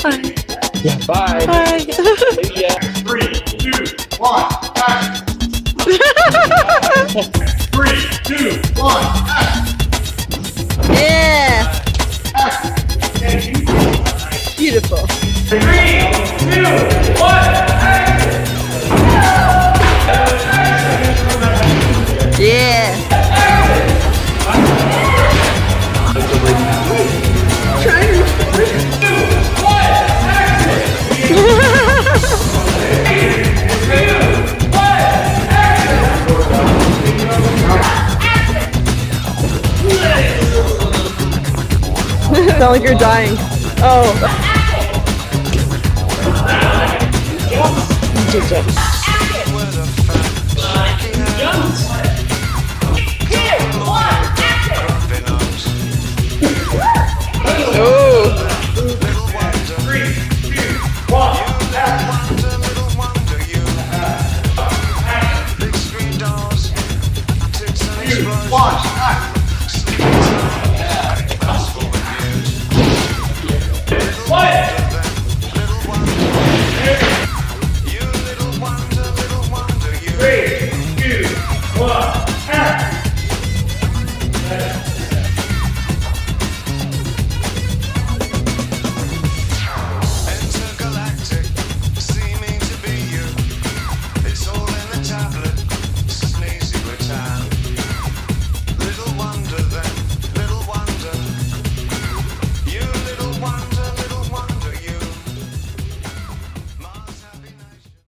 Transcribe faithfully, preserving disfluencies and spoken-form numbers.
Bye. Yeah, bye. Bye. See ya. Three, two, one, action. Three, two, one, action. Yeah. Action. Beautiful. Three, two, one, action. Yeah. Sound like you're dying. Oh. Oh.